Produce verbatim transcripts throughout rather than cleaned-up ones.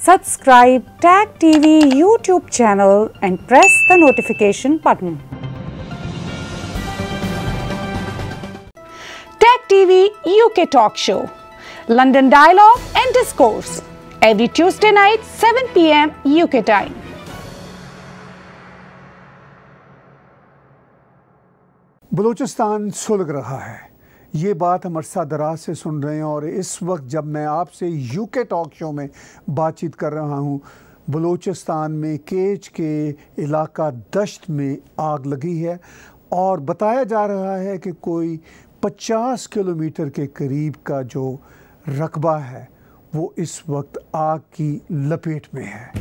Subscribe Tag T V YouTube channel and press the notification button. Tag T V U K Talk Show, London Dialogue and Discourse, every Tuesday night seven p m U K time. Balochistan सुलग रहा है, ये बात हम अरसा दराज से सुन रहे हैं और इस वक्त जब मैं आपसे यूके टॉक शो में बातचीत कर रहा हूँ, बलूचिस्तान में केच के इलाका दश्त में आग लगी है और बताया जा रहा है कि कोई पचास किलोमीटर के करीब का जो रकबा है वो इस वक्त आग की लपेट में है।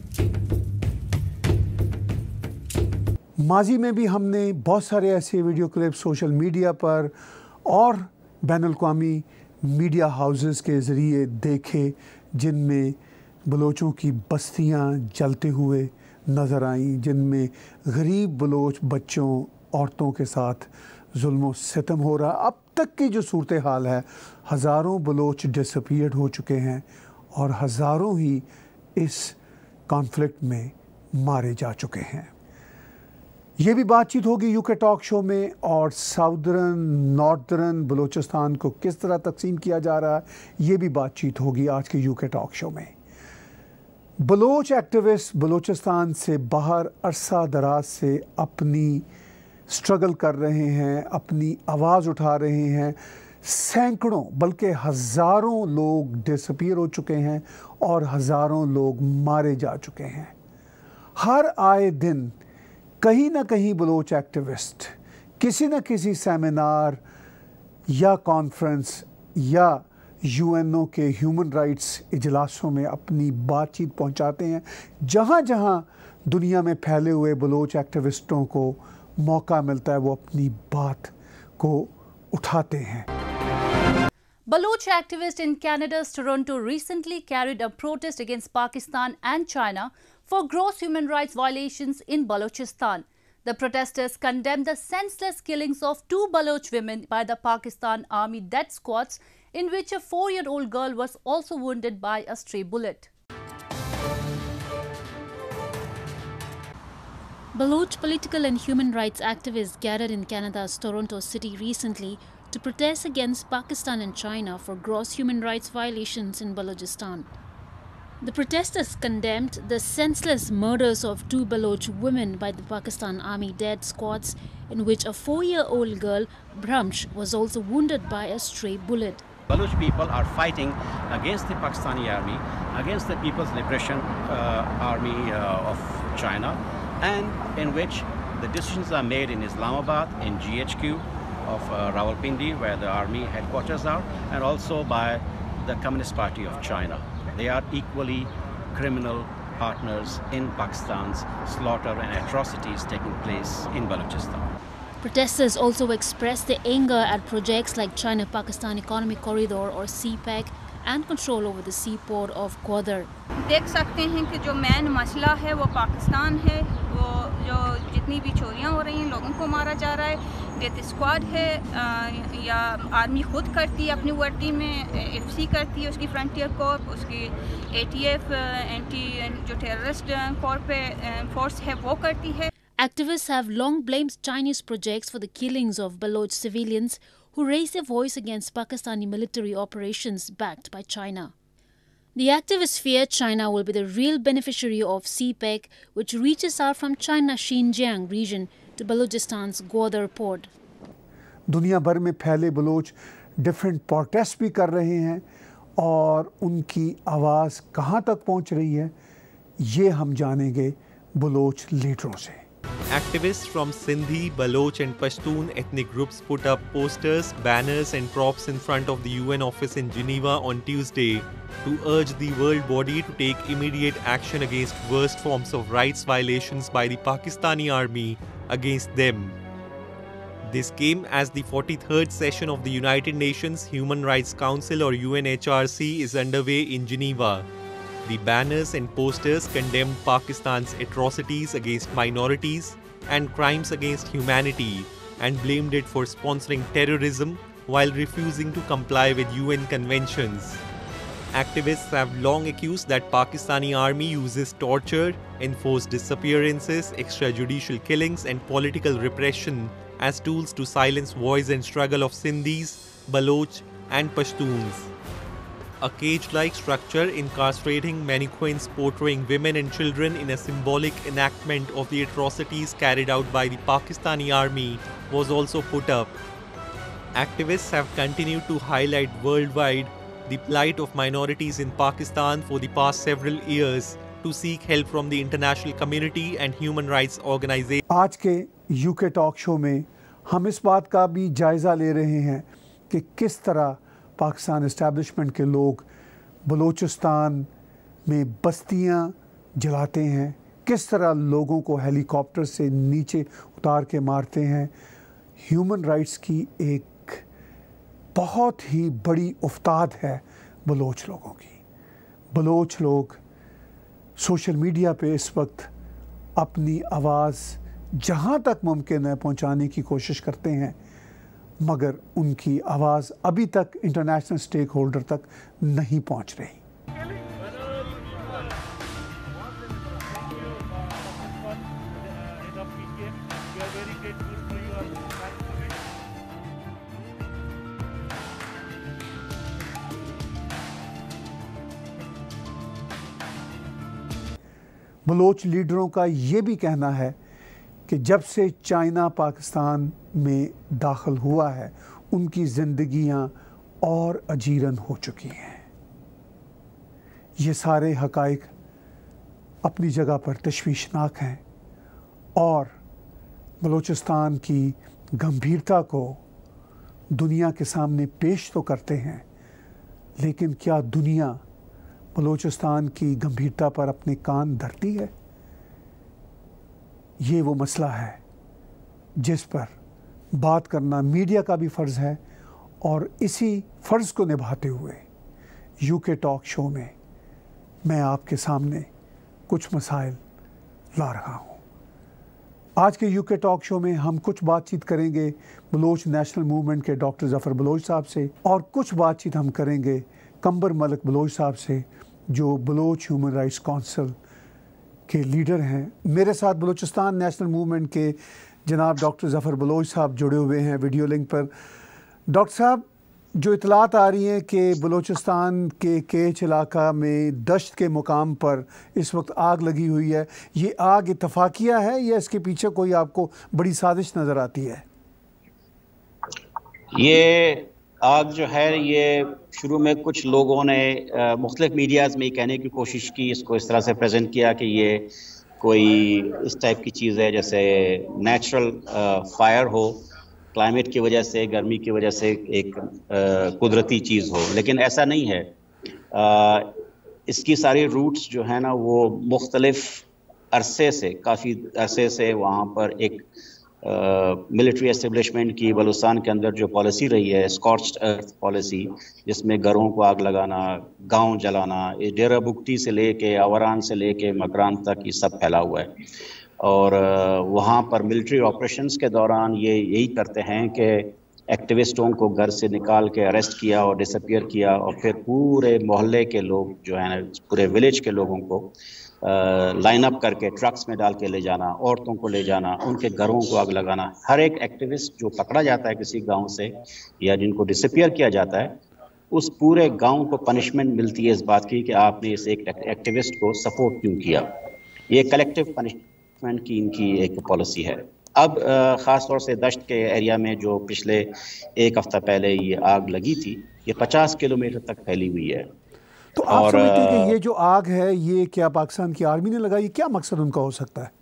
माजी में भी हमने बहुत सारे ऐसे वीडियो क्लिप सोशल मीडिया पर और बैनुल-अक़वामी मीडिया हाउसेस के ज़रिए देखे जिनमें बलोचों की बस्तियां जलते हुए नज़र आईं, जिनमें गरीब बलोच बच्चों औरतों के साथ जुल्म सितम हो रहा। अब तक की जो सूरत हाल है, हज़ारों बलोच डिसअपीयर्ड हो चुके हैं और हज़ारों ही इस कॉन्फ्लिक्ट में मारे जा चुके हैं। ये भी बातचीत होगी यूके टॉक शो में और साउदर्न नॉर्दर्न बलूचिस्तान को किस तरह तकसीम किया जा रहा है, ये भी बातचीत होगी आज के यूके टॉक शो में। बलोच एक्टिविस्ट बलूचिस्तान से बाहर अरसा दराज से अपनी स्ट्रगल कर रहे हैं, अपनी आवाज़ उठा रहे हैं। सैकड़ों बल्कि हज़ारों लोग डिसअपीयर हो चुके हैं और हज़ारों लोग मारे जा चुके हैं। हर आए दिन कहीं ना कहीं बलोच एक्टिविस्ट किसी न किसी सेमिनार या कॉन्फ्रेंस या यूएनओ के ह्यूमन राइट्स इजलासों में अपनी बातचीत पहुंचाते हैं, जहां जहां दुनिया में फैले हुए बलोच एक्टिविस्टों को मौका मिलता है वो अपनी बात को उठाते हैं। Baloch activists in Canada's Toronto recently carried a protest against Pakistan and China for gross human rights violations in Balochistan. The protesters condemned the senseless killings of two Baloch women by the Pakistan Army death squads, in which a four-year-old girl was also wounded by a stray bullet. Baloch political and human rights activists gathered in Canada's Toronto city recently to protest against Pakistan and China for gross human rights violations in Balochistan. The protesters condemned the senseless murders of two Baloch women by the Pakistan Army death squads, in which a four-year-old girl, Bramsh, was also wounded by a stray bullet. Baloch people are fighting against the Pakistani army, against the People's Liberation uh, Army uh, of China, and in which the decisions are made in Islamabad, in G H Q of uh, Rawalpindi, where the army headquarters are, and also by the Communist Party of China. They are equally criminal partners in Pakistan's slaughter and atrocities taking place in Balochistan. Protesters also expressed their anger at projects like China-Pakistan Economic Corridor or C PEC and control over the seaport of Gwadar. देख सकते हैं कि जो main मसला है वो पाकिस्तान है, वो जो जितनी भी चोरियां हो रही हैं, लोगों को मारा जा रहा है, डेथ स्क्वाड है या आर्मी खुद करती है अपनी वर्दी में, एफसी करती है उसकी फ्रंटियर कॉर्प, उसकी एटीएफ एंटी जो टेररिस्ट कॉर्प फोर्स है वो करती है। Activists have long blamed Chinese projects for the killings of Baloch civilians who raised their voice against Pakistani military operations backed by China. The activists fear China will be the real beneficiary of C PEC, which reaches out from China's Xinjiang region to Balochistan's Gwadar port. दुनिया भर में फैले Bloch different protest भी कर रहे हैं और उनकी आवाज़ कहाँ तक पहुँच रही है, ये हम जानेंगे बलोच लीडरों से। Activists from Sindhi, Baloch and Pashtun ethnic groups put up posters, banners and props in front of the U N office in Geneva on Tuesday to urge the world body to take immediate action against worst forms of rights violations by the Pakistani army against them. This came as the forty-third session of the United Nations Human Rights Council or U N H R C is underway in Geneva. The banners and posters condemned Pakistan's atrocities against minorities and crimes against humanity and blamed it for sponsoring terrorism while refusing to comply with U N conventions. Activists have long accused that Pakistani army uses torture, enforced disappearances, extrajudicial killings and political repression as tools to silence voice and struggle of Sindhis, Baloch and Pashtuns. A cage-like structure incarcerating mannequins portraying women and children in a symbolic enactment of the atrocities carried out by the Pakistani army was also put up. Activists have continued to highlight worldwide the plight of minorities in Pakistan for the past several years to seek help from the international community and human rights organizations. आज के UK talk show में हम इस बात का भी जायज़ा ले रहे हैं कि किस तरह पाकिस्तान एस्टैब्लिशमेंट के लोग बलूचिस्तान में बस्तियां जलाते हैं, किस तरह लोगों को हेलीकॉप्टर से नीचे उतार के मारते हैं। ह्यूमन राइट्स की एक बहुत ही बड़ी उफ्ताद है बलोच लोगों की। बलोच लोग सोशल मीडिया पे इस वक्त अपनी आवाज़ जहाँ तक मुमकिन है पहुँचाने की कोशिश करते हैं, मगर उनकी आवाज़ अभी तक इंटरनेशनल स्टेक होल्डर तक नहीं पहुँच रही। बलोच लीडरों का ये भी कहना है कि जब से चाइना पाकिस्तान में दाखिल हुआ है, उनकी ज़िंदगियां और अजीरन हो चुकी हैं। ये सारे हक़ाइक़ अपनी जगह पर तशवीशनाक हैं और बलूचिस्तान की गंभीरता को दुनिया के सामने पेश तो करते हैं, लेकिन क्या दुनिया बलूचिस्तान की गंभीरता पर अपने कान धरती है? ये वो मसला है जिस पर बात करना मीडिया का भी फ़र्ज़ है और इसी फ़र्ज़ को निभाते हुए यूके टॉक शो में मैं आपके सामने कुछ मसाइल ला रहा हूँ। आज के यूके टॉक शो में हम कुछ बातचीत करेंगे बलोच नेशनल मूवमेंट के डॉक्टर ज़फ़र बलोच साहब से और कुछ बातचीत हम करेंगे कंबर मलिक बलोच साहब से, जो बलोच ह्यूमन राइट्स काउंसिल के लीडर हैं। मेरे साथ बलूचिस्तान नेशनल मूवमेंट के जनाब डॉक्टर ज़फ़र बलोच साहब जुड़े हुए हैं वीडियो लिंक पर। डॉक्टर साहब, जो इतलात आ रही हैं कि बलूचिस्तान के केच इलाका में दश्त के मुकाम पर इस वक्त आग लगी हुई है, ये आग इत्तफाकिया है या इसके पीछे कोई आपको बड़ी साजिश नज़र आती है? ये आग जो है, ये शुरू में कुछ लोगों ने मुख्तलिफ मीडियाज़ में कहने की कोशिश की, इसको इस तरह से प्रेजेंट किया कि ये कोई इस टाइप की चीज़ है जैसे नेचुरल फायर हो, क्लाइमेट की वजह से, गर्मी की वजह से एक आ, कुदरती चीज़ हो, लेकिन ऐसा नहीं है। आ, इसकी सारी रूट्स जो है ना वो मुख्तलिफ अरसे से, काफ़ी अरसे से वहाँ पर एक मिलिट्री एस्टेब्लिशमेंट की बलूचिस्तान के अंदर जो पॉलिसी रही है, स्कॉर्च्ड अर्थ पॉलिसी, जिसमें घरों को आग लगाना, गांव जलाना, डेरा बुगटी से लेके आवारान से लेके मकरान तक ये सब फैला हुआ है। और वहाँ पर मिलिट्री ऑपरेशंस के दौरान ये यही करते हैं कि एक्टिविस्टों को घर से निकाल के अरेस्ट किया और डिसअपियर किया और फिर पूरे मोहल्ले के लोग जो है ना, पूरे विलेज के लोगों को लाइन अप करके ट्रक्स में डाल के ले जाना, औरतों को ले जाना, उनके घरों को आग लगाना। हर एक एक्टिविस्ट जो पकड़ा जाता है किसी गांव से या जिनको डिसअपियर किया जाता है, उस पूरे गांव को पनिशमेंट मिलती है इस बात की कि आपने इस एक एक्टिविस्ट को सपोर्ट क्यों किया। ये कलेक्टिव पनिशमेंट की इनकी एक पॉलिसी है। अब ख़ास तौर से दश्त के एरिया में जो पिछले एक हफ्ता पहले ये आग लगी थी, ये पचास किलोमीटर तक फैली हुई है। तो आप समझते हैं कि ये जो आग है ये क्या पाकिस्तान की आर्मी ने लगाई? क्या मकसद उनका हो सकता है?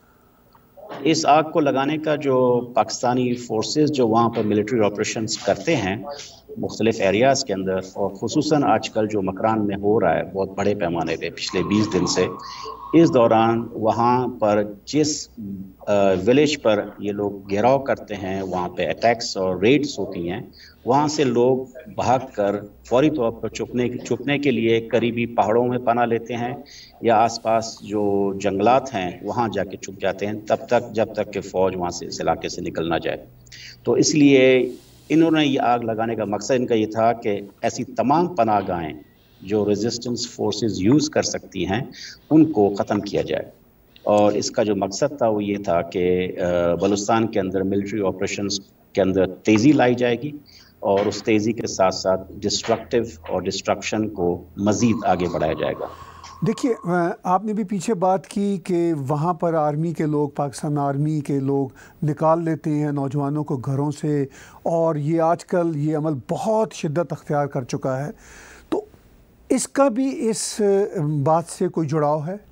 इस आग को लगाने का जो पाकिस्तानी फोर्सेस जो वहाँ पर मिलिट्री ऑपरेशंस करते हैं मुख्तलिफ एरियाज़ के अंदर, और ख़ुसूसन आजकल जो मकरान में हो रहा है बहुत बड़े पैमाने पे पिछले बीस दिन से, इस दौरान वहाँ पर जिस विलेज पर ये लोग घेराव करते हैं, वहाँ पे अटैक्स और रेड्स होती हैं, वहाँ से लोग भागकर फौरी तौर पर छुपने छुपने के लिए करीबी पहाड़ों में पनाह लेते हैं या आसपास जो जंगलात हैं वहाँ जाके छुप जाते हैं, तब तक जब तक कि फ़ौज वहाँ से इस इलाके से निकल ना जाए। तो इसलिए इन्होंने ये आग लगाने का मकसद इनका ये था कि ऐसी तमाम पनाहगाहें جو ریزسٹنس فورسز یوز کر سکتی ہیں ان کو ختم کیا جائے. اور اس کا جو مقصد تھا وہ یہ تھا کہ بلوچستان کے اندر ملٹری آپریشنز کے اندر تیزی لائی جائے گی اور اس تیزی کے ساتھ ساتھ ڈسٹرکٹیو اور ڈسٹرکشن کو مزید آگے بڑھایا جائے گا. دیکھیے آپ نے بھی پیچھے بات کی کہ وہاں پر آرمی کے لوگ پاکستان آرمی کے لوگ نکال لیتے ہیں نوجوانوں کو گھروں سے اور یہ آج کل یہ عمل بہت شدت اختیار کر چکا ہے. تو اس کا بھی اس بات سے کوئی جڑاؤ ہے؟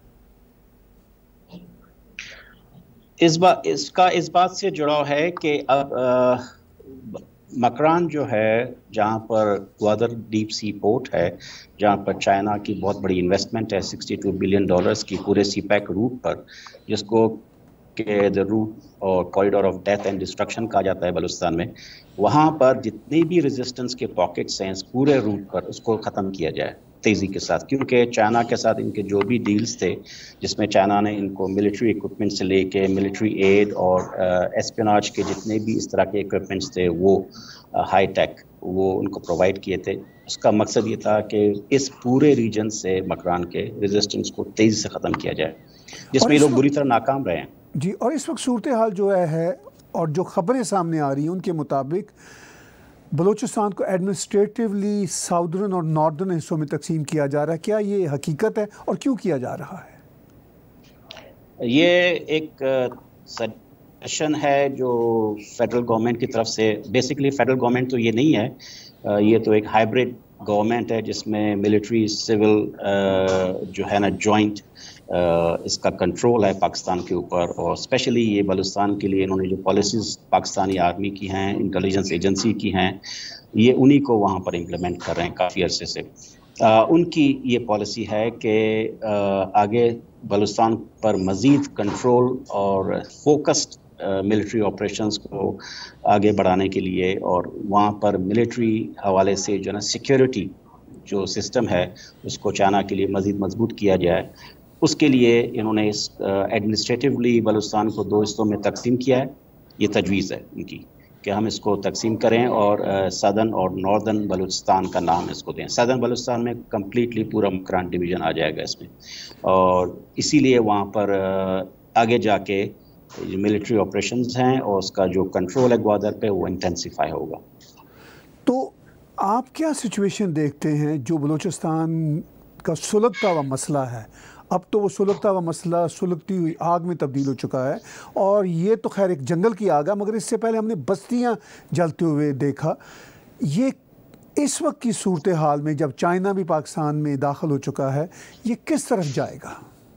اس بات اس کا اس بات سے جڑاؤ ہے کہ اب مکران جو ہے جہاں پر گوادر ڈیپ سی پورٹ ہے جہاں پر چائنا کی بہت بڑی انویسٹمنٹ ہے سکسٹی ٹو بلین ڈالرز کی پورے سی پیک روٹ پر جس کو کہ دا روٹ اور corridor of death and destruction کہا جاتا ہے بلوچستان میں. وہاں پر جتنی بھی ریزسٹنس کے پاکٹس ہیں اس پورے روٹ پر اس کو ختم کیا جائے تیزی کے ساتھ کیونکہ چائنا کے ساتھ ان کے جو بھی ڈیلز تھے جس میں چائنا نے ان کو ملٹری اکوپمنٹ سے لے کے ملٹری ایڈ اور اسپیناج کے جتنے بھی اس طرح کے اکوپمنٹس تھے وہ ہائی ٹیک وہ ان کو پرووائڈ کیے تھے. اس کا مقصد یہ تھا کہ اس پورے ریجن سے مکران کے ریزسٹنس کو تیزی سے ختم کیا جائے جس میں یہ لوگ بری طرح ناکام رہے ہیں. جی اور اس وقت صورتحال جو ہے اور جو خبریں سامنے آ رہی ہیں ان کے مطابق بلوچستان کو ایڈمنسٹریٹیولی ساؤدرن اور ناردرن حصوں میں تقسیم کیا جا رہا ہے. کیا یہ حقیقت ہے اور کیوں کیا جا رہا ہے؟ یہ ایک سجیشن ہے جو فیڈرل گورنمنٹ کی طرف سے بیسیکلی فیڈرل گورنمنٹ تو یہ نہیں ہے یہ تو ایک ہائیبرڈ گورنمنٹ ہے جس میں ملٹری سول جو ہے نا جوائنٹ اس کا کنٹرول ہے پاکستان کے اوپر اور اسپیشلی یہ بلوچستان کے لیے انہوں نے جو پالیسیز پاکستانی آرمی کی ہیں انٹیلیجنس ایجنسی کی ہیں یہ انہی کو وہاں پر امپلیمنٹ کر رہے ہیں کافی عرصے سے. ان کی یہ پالیسی ہے کہ آگے بلوچستان پر مزید کنٹرول اور فوکسڈ ملٹری آپریشنز کو آگے بڑھانے کے لیے اور وہاں پر ملٹری حوالے سے جو ہے نا سیکیورٹی جو سسٹم ہے اس کو چائنا کے لیے مزید مضبوط کیا جائے. اس کے لیے انہوں نے اس ایڈمنسٹریٹیولی بلوچستان کو دو حصوں میں تقسیم کیا ہے. یہ تجویز ہے ان کی کہ ہم اس کو تقسیم کریں اور سدرن اور ناردرن بلوچستان کا نام اس کو دیں. سدرن بلوچستان میں کمپلیٹلی پورا مکران ڈویژن آ جائے گا اس میں اور اسی لیے وہاں پر آگے جا کے جو ملٹری آپریشنز ہیں اور اس کا جو کنٹرول ہے گوادر پہ وہ انٹینسیفائی ہوگا. تو آپ کیا سچویشن دیکھتے ہیں جو بلوچستان کا سلگتا ہوا مسئلہ ہے؟ اب تو وہ سلگتا ہوا مسئلہ سلگتی ہوئی آگ میں تبدیل ہو چکا ہے اور یہ تو خیر ایک جنگل کی آگ ہے مگر اس سے پہلے ہم نے بستیاں جلتے ہوئے دیکھا. یہ اس وقت کی صورتحال میں جب چائنا بھی پاکستان میں داخل ہو چکا ہے یہ کس طرف جائے گا؟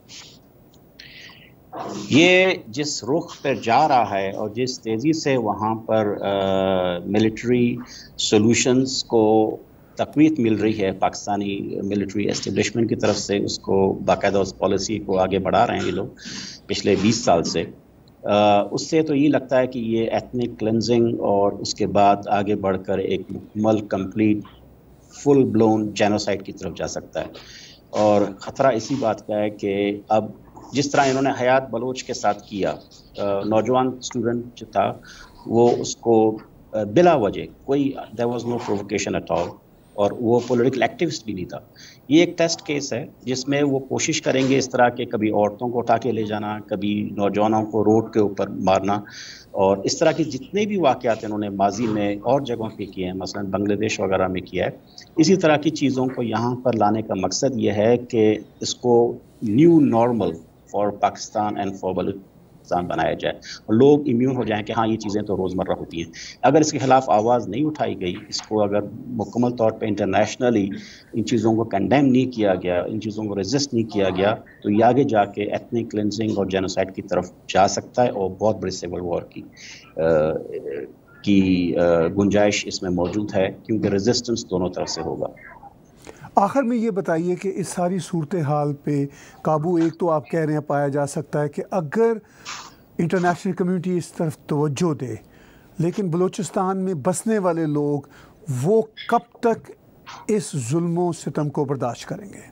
یہ جس رخ پر جا رہا ہے اور جس تیزی سے وہاں پر ملٹری سولوشنز کو تقویت مل رہی ہے پاکستانی ملٹری اسٹیبلشمنٹ کی طرف سے اس کو باقاعدہ اس پالیسی کو آگے بڑھا رہے ہیں یہ لوگ پچھلے بیس سال سے. اس سے تو یہ لگتا ہے کہ یہ ایتھنک کلینزنگ اور اس کے بعد آگے بڑھ کر ایک مکمل کمپلیٹ فل بلون جینوسائڈ کی طرف جا سکتا ہے. اور خطرہ اسی بات کا ہے کہ اب جس طرح انہوں نے حیات بلوچ کے ساتھ کیا نوجوان اسٹوڈنٹ جو تھا وہ اس کو بلا وجہ کوئی there was no provocation at all اور وہ پولیٹیکل ایکٹیوسٹ بھی نہیں تھا. یہ ایک ٹیسٹ کیس ہے جس میں وہ کوشش کریں گے اس طرح کے کبھی عورتوں کو اٹھا کے لے جانا کبھی نوجوانوں کو روڈ کے اوپر مارنا اور اس طرح کے جتنے بھی واقعات انہوں نے ماضی میں اور جگہوں پہ کیے ہیں مثلا بنگلہ دیش وغیرہ میں کیا ہے اسی طرح کی چیزوں کو یہاں پر لانے کا مقصد یہ ہے کہ اس کو new normal for Pakistan and for Balochistan بنایا جائے اور لوگ امیون ہو جائیں کہ ہاں یہ چیزیں تو روزمرہ ہوتی ہیں. اگر اس کے خلاف آواز نہیں اٹھائی گئی اس کو اگر مکمل طور پہ انٹرنیشنلی ان چیزوں کو کنڈیم نہیں کیا گیا ان چیزوں کو ریزسٹ نہیں کیا گیا تو یہ آگے جا کے ایتھنک کلینزنگ اور جینوسائڈ کی طرف جا سکتا ہے اور بہت بڑی سول وار کی کی گنجائش اس میں موجود ہے کیونکہ ریزسٹنس دونوں طرف سے ہوگا. آخر میں یہ بتائیے کہ اس ساری صورتحال پہ قابو ایک تو آپ کہہ رہے ہیں پایا جا سکتا ہے کہ اگر انٹرنیشنل کمیونٹی اس طرف توجہ دے لیکن بلوچستان میں بسنے والے لوگ وہ کب تک اس ظلم و ستم کو برداشت کریں گے؟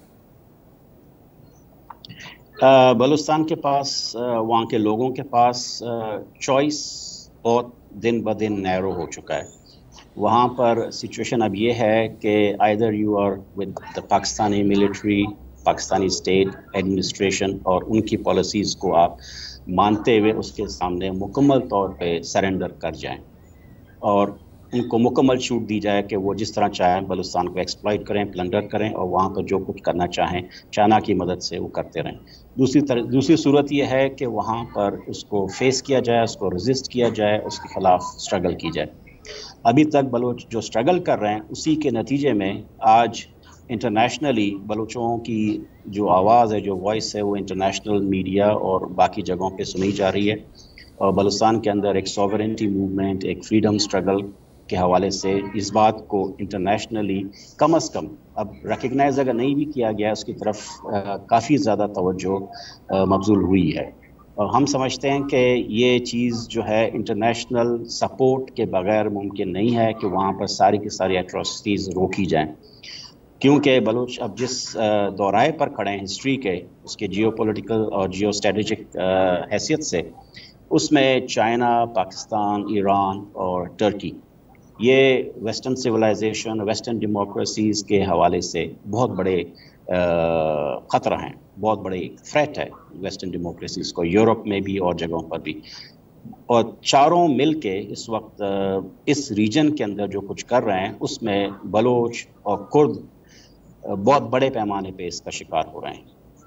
بلوچستان کے پاس وہاں کے لوگوں کے پاس چوائس بہت دن بدن نیرو ہو چکا ہے وہاں پر سچویشن اب یہ ہے کہ either you are with the Pakistani military, Pakistani state administration اور ان کی پالیسیز کو آپ مانتے ہوئے اس کے سامنے مکمل طور پہ سرنڈر کر جائیں اور ان کو مکمل چھوٹ دی جائے کہ وہ جس طرح چاہیں بلوچستان کو ایکسپلائٹ کریں، پلنڈر کریں اور وہاں پر جو کچھ کرنا چاہیں چائنا کی مدد سے وہ کرتے رہیں. دوسری طرح دوسری صورت یہ ہے کہ وہاں پر اس کو فیس کیا جائے، اس کو ریزسٹ کیا جائے، اس کے خلاف اسٹرگل کی جائے. ابھی تک بلوچ جو اسٹرگل کر رہے ہیں اسی کے نتیجے میں آج انٹرنیشنلی بلوچوں کی جو آواز ہے، جو وائس ہے، وہ انٹرنیشنل میڈیا اور باقی جگہوں پہ سنی جا رہی ہے. اور بلوچستان کے اندر ایک سوورنٹی موومنٹ، ایک فریڈم اسٹرگل کے حوالے سے اس بات کو انٹرنیشنلی کم از کم اب ریکگنائز اگر نہیں بھی کیا گیا، اس کی طرف کافی زیادہ توجہ مبذول ہوئی ہے. اور ہم سمجھتے ہیں کہ یہ چیز جو ہے انٹرنیشنل سپورٹ کے بغیر ممکن نہیں ہے کہ وہاں پر ساری کی ساری ایٹراسٹیز روکی جائیں، کیونکہ بلوچ اب جس دورائے پر کھڑے ہیں ہسٹری کے، اس کے جیو پولیٹیکل اور جیو اسٹریٹجک حیثیت سے، اس میں چائنا، پاکستان، ایران اور ٹرکی یہ ویسٹرن سویلائزیشن، ویسٹرن ڈیموکریسیز کے حوالے سے بہت بڑے خطرہ ہیں، بہت بڑے تھریٹ ہے ویسٹرن ڈیموکریسیز کو، یورپ میں بھی اور جگہوں پر بھی. اور چاروں مل کے اس وقت اس ریجن کے اندر جو کچھ کر رہے ہیں اس میں بلوچ اور کرد بہت بڑے پیمانے پہ اس کا شکار ہو رہے ہیں.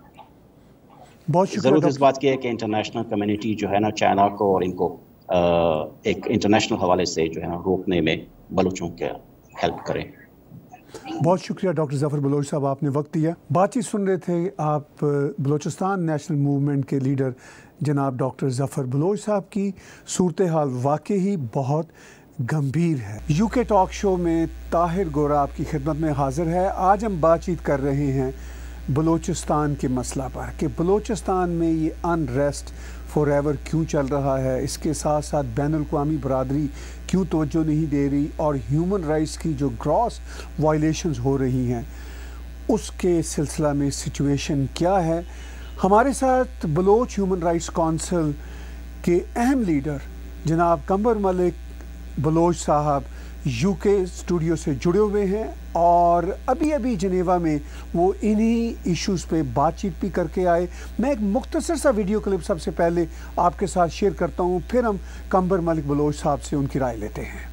ضرورت اس بات کی ہے کہ انٹرنیشنل کمیونٹی جو ہے نا چائنا کو اور ان کو ایک انٹرنیشنل حوالے سے جو ہے نا روکنے میں بلوچوں کے ہیلپ کریں. بہت شکریہ ڈاکٹر ظفر بلوچ صاحب، آپ نے وقت دیا. بات چیت سن رہے تھے آپ بلوچستان نیشنل موومنٹ کے لیڈر جناب ڈاکٹر ظفر بلوچ صاحب کی. صورتحال واقعی بہت گمبھیر ہے. یو کے ٹاک شو میں طاہر گورا آپ کی خدمت میں حاضر ہے. آج ہم بات چیت کر رہے ہیں بلوچستان کے مسئلہ پر کہ بلوچستان میں یہ ان ریسٹ فور ایور کیوں چل رہا ہے، اس کے ساتھ ساتھ بین الاقوامی برادری کیوں توجہ نہیں دے رہی، اور ہیومن رائٹس کی جو گراس وائلیشنز ہو رہی ہیں اس کے سلسلہ میں سچویشن کیا ہے. ہمارے ساتھ بلوچ ہیومن رائٹس کونسل کے اہم لیڈر جناب قمبر ملک بلوچ صاحب یو کے اسٹوڈیو سے جڑے ہوئے ہیں، اور ابھی ابھی جنیوا میں وہ انہی ایشوز پہ بات چیت بھی کر کے آئے. میں ایک مختصر سا ویڈیو کلپ سب سے پہلے آپ کے ساتھ شیئر کرتا ہوں، پھر ہم قمبر ملک بلوچ صاحب سے ان کی رائے لیتے ہیں.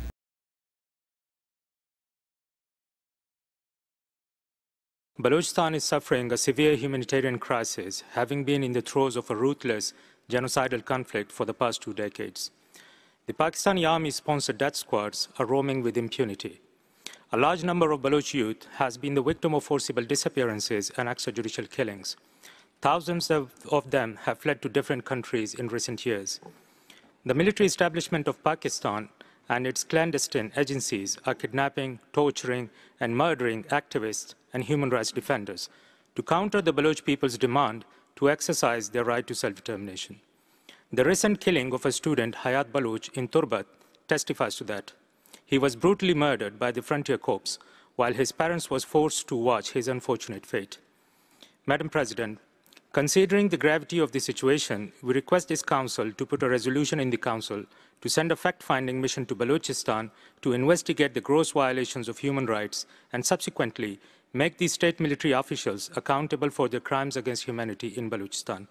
Balochistan is suffering a severe humanitarian crisis, having been in the throes of a ruthless genocidal conflict for the past two decades. The Pakistani army-sponsored death squads are roaming with impunity. A large number of Baloch youth has been the victim of forcible disappearances and extrajudicial killings. Thousands of, of them have fled to different countries in recent years. The military establishment of Pakistan and its clandestine agencies are kidnapping, torturing, and murdering activists and human rights defenders to counter the Baloch people's demand to exercise their right to self-determination. The recent killing of a student, Hayat Baloch, in Turbat testifies to that. He was brutally murdered by the Frontier Corps while his parents was forced to watch his unfortunate fate. Madam President, considering the gravity of the situation, we request this Council to put a resolution in the Council to send a fact-finding mission to Balochistan to investigate the gross violations of human rights and subsequently make the state military officials accountable for their crimes against humanity in Balochistan.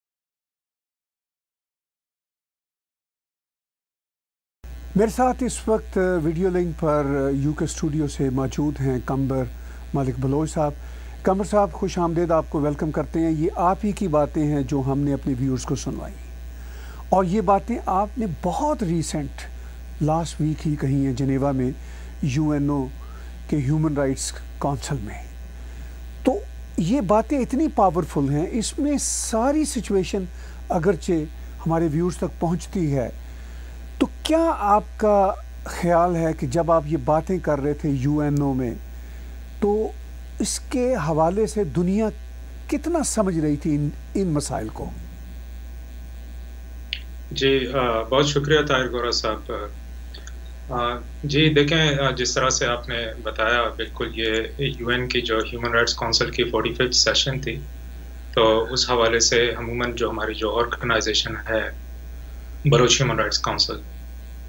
میرے ساتھ اس وقت video link پر U K studio سے موجود ہیں قمبر ملک بلوچ صاحب. قمبر صاحب خوش آمدید، آپ کو ویلکم کرتے ہیں. یہ آپ ہی کی باتیں ہیں جو ہم نے اپنے ویورز کو سنوائی، اور یہ باتیں آپ نے بہت ریسنٹ لاسٹ ویک ہی کہی ہیں جنیوا میں یو این او کے ہیومن رائٹس کونسل میں. تو یہ باتیں اتنی پاورفل ہیں، اس میں ساری سچویشن اگرچہ ہمارے ویورز تک پہنچتی ہے. تو کیا آپ کا خیال ہے کہ جب آپ یہ باتیں کر رہے تھے یو این او میں، تو اس کے حوالے سے دنیا کتنا سمجھ رہی تھی ان ان مسائل کو؟ جی بہت شکریہ طاہر گورا صاحب. جی دیکھیں، جس طرح سے آپ نے بتایا، بالکل یہ یو این کی جو ہیومن رائٹس کونسل کی فورٹی ففتھ سیشن تھی، تو اس حوالے سے عموماً جو ہماری جو آرگنائزیشن ہے بلوچ ہیومن رائٹس کونسل،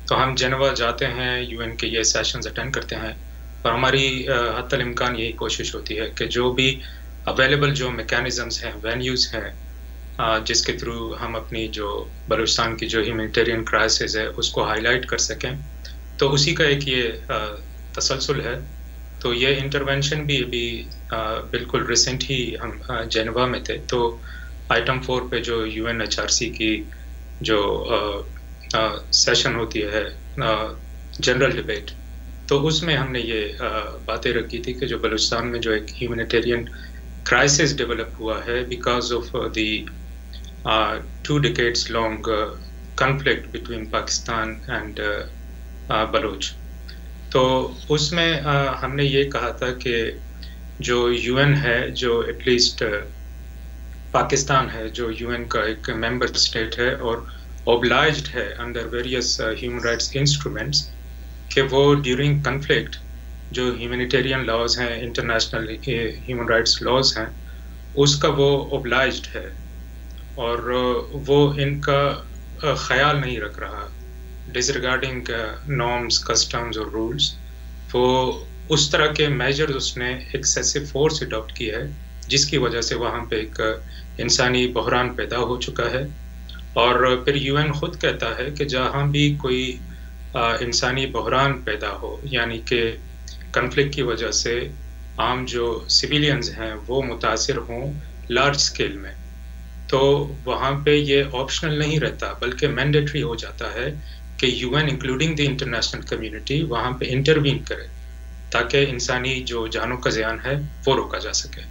تو ہم جنیوا جاتے ہیں، یو این کے یہ سیشنز اٹینڈ کرتے ہیں، اور ہماری حتی الامکان یہی کوشش ہوتی ہے کہ جو بھی اویلیبل جو میکینزمز ہیں، وینیوز ہیں جس کے تھرو ہم اپنی جو بلوچستان کی جو ہیومینیٹیرین کرائسس ہے اس کو ہائی لائٹ کر سکیں، تو اسی کا ایک یہ تسلسل ہے. تو یہ انٹرونشن بھی ابھی بالکل ریسنٹ ہی ہم جنیوا میں تھے، تو آئٹم فور پہ جو U N H R C کی جو سیشن ہوتی ہے جنرل ڈبیٹ، تو اس میں ہم نے یہ باتیں رکھی تھی کہ جو بلوچستان میں جو ایک ہیومینیٹیرین کرائسس ڈیولپ ہوا ہے because of the two decades long conflict between Pakistan and Baloch. تو اس میں ہم نے یہ کہا تھا کہ جو یو این ہے، جو ایٹ لیسٹ پاکستان ہے جو یو این کا ایک ممبر اسٹیٹ ہے اور اوبلائجڈ ہے under various human rights instruments, کہ وہ ڈیورنگ کنفلکٹ جو ہیومینیٹیرین لاز ہیں، انٹرنیشنل ہیومن رائٹس لاز ہیں، اس کا وہ اوبلائجڈ ہے، اور وہ ان کا خیال نہیں رکھ رہا ڈس ریگارڈنگ نارمس، کسٹمز اور رولس. وہ اس طرح کے میجرز اس نے ایکسیسو فورس اڈاپٹ کی ہے جس کی وجہ سے وہاں پہ ایک انسانی بحران پیدا ہو چکا ہے. اور پھر یو این خود کہتا ہے کہ جہاں بھی کوئی انسانی بحران پیدا ہو، یعنی کہ کنفلکٹ کی وجہ سے عام جو سویلینز ہیں وہ متاثر ہوں لارج اسکیل میں، تو وہاں پہ یہ آپشنل نہیں رہتا بلکہ مینڈیٹری ہو جاتا ہے کہ U N including the international community وہاں پہ انٹروین کرے تاکہ انسانی جو جانوں کا زیان ہے وہ روکا جا سکے.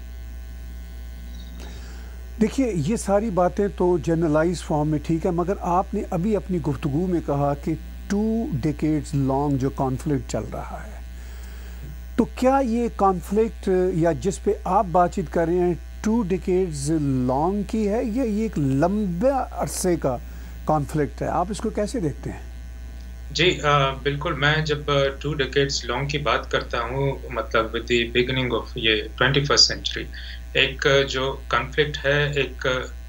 دیکھیے یہ ساری باتیں تو جنرلائز فارم میں ٹھیک ہے، مگر آپ نے ابھی اپنی گفتگو میں کہا کہ ٹو ڈیکیڈز لانگ جو کانفلکٹ چل رہا ہے، تو کیا یہ کانفلکٹ یا جس پہ آپ بات چیت کر رہے ہیں ٹو ڈیکیڈز لانگ کی ہے یا یہ ایک لمبے عرصے کا کانفلکٹ ہے؟ آپ اس کو کیسے دیکھتے ہیں؟ جی بالکل، میں جب ٹو ڈیکیڈز لانگ کی بات کرتا ہوں مطلب ود دی بگننگ آف یہ ٹوینٹی فرسٹ سینچری، ایک جو کنفلکٹ ہے ایک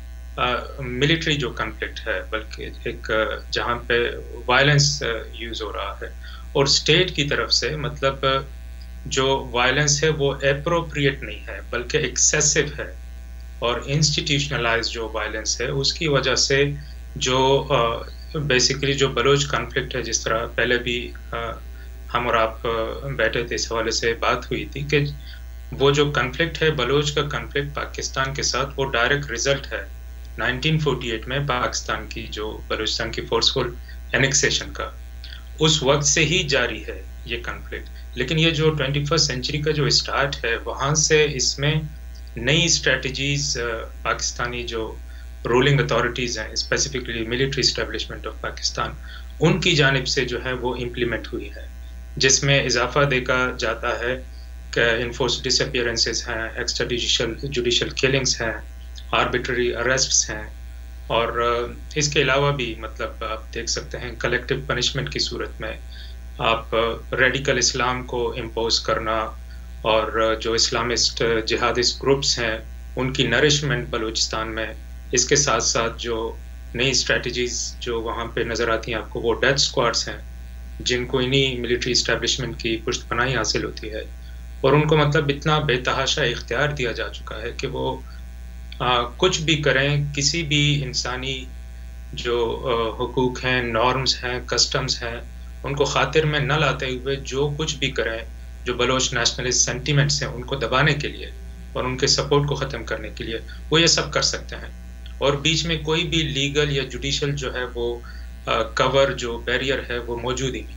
ملٹری جو کنفلکٹ ہے، بلکہ ایک جہاں پہ وائلنس یوز ہو رہا ہے، اور اسٹیٹ کی طرف سے مطلب جو وائلنس ہے وہ اپروپریٹ نہیں ہے بلکہ ایکسیسو ہے، اور انسٹیٹیوشنلائز جو وائلنس ہے اس کی وجہ سے جو بیسیکلی جو بلوچ کنفلکٹ ہے، جس طرح پہلے بھی ہم اور آپ بیٹھے تھے اس حوالے سے بات ہوئی تھی کہ وہ جو کنفلکٹ ہے بلوچ کا کنفلکٹ پاکستان کے ساتھ وہ ڈائریکٹ رزلٹ ہے نائنٹین فورٹی ایٹ میں پاکستان کی جو بلوچستان کی فورسفل اینکسیشن کا، اس وقت سے ہی جاری ہے یہ کنفلکٹ. لیکن یہ جو ٹوینٹی فرسٹ سینچری کا جو اسٹارٹ ہے وہاں سے اس میں نئی اسٹریٹجیز پاکستانی جو رولنگ اتھارٹیز ہیں، specifically military establishment of Pakistan, ان کی جانب سے جو ہے وہ امپلیمنٹ ہوئی ہے، جس میں اضافہ دیکھا جاتا ہے کہ انفورس ڈس اپیئرنسز ہیں، ایکسٹرا جوڈیشل جوڈیشل کلنگس ہیں، آربیٹری اریسٹس ہیں، اور اس کے علاوہ بھی مطلب آپ دیکھ سکتے ہیں کلیکٹیو پنشمنٹ کی صورت میں آپ ریڈیکل اسلام کو امپوز کرنا، اور جو اسلامسٹ جہادسٹ گروپس ہیں ان کی نرشمنٹ بلوچستان میں. اس کے ساتھ ساتھ جو نئی اسٹریٹجیز جو وہاں پہ نظر آتی ہیں آپ کو وہ ڈیتھ اسکواڈس ہیں جن کو انہی ملٹری اسٹیبلشمنٹ کی پشت پناہی حاصل ہوتی ہے، اور ان کو مطلب اتنا بے تحاشا اختیار دیا جا چکا ہے کہ وہ آ, کچھ بھی کریں، کسی بھی انسانی جو آ, حقوق ہیں، نارمز ہیں، کسٹمز ہیں، ان کو خاطر میں نہ لاتے ہوئے جو کچھ بھی کریں جو بلوچ نیشنلسٹ سینٹیمنٹس ہیں ان کو دبانے کے لیے اور ان کے سپورٹ کو ختم کرنے کے لیے وہ یہ سب کر سکتے ہیں، اور بیچ میں کوئی بھی لیگل یا جوڈیشل جو ہے وہ کور جو بیریئر ہے وہ موجود ہی نہیں.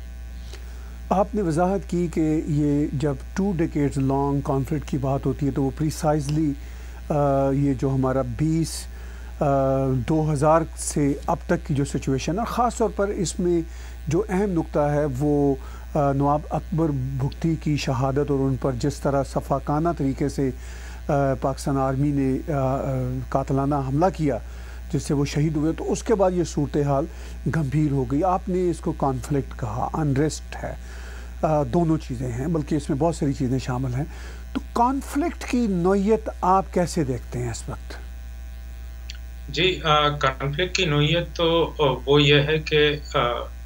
آپ نے وضاحت کی کہ یہ جب ٹو ڈیکیڈز لانگ کانفلکٹ کی بات ہوتی ہے تو وہ پریسائزلی یہ جو ہمارا بیس دو ہزار سے اب تک کی جو سچویشن ہے، خاص طور پر اس میں جو اہم نقطہ ہے وہ نواب اکبر بھگتی کی شہادت اور ان پر جس طرح صفاقانہ طریقے سے پاکستان آرمی نے قاتلانہ حملہ کیا جس سے وہ شہید ہوئے، تو اس کے بعد یہ صورتحال گمبھیر ہو گئی. آپ نے اس کو کانفلکٹ کہا، انریسٹ ہے، دونوں چیزیں ہیں بلکہ اس میں بہت ساری چیزیں شامل ہیں. تو کانفلکٹ کی نوعیت آپ کیسے دیکھتے ہیں اس وقت؟ جی کانفلکٹ کی نوعیت تو وہ یہ ہے کہ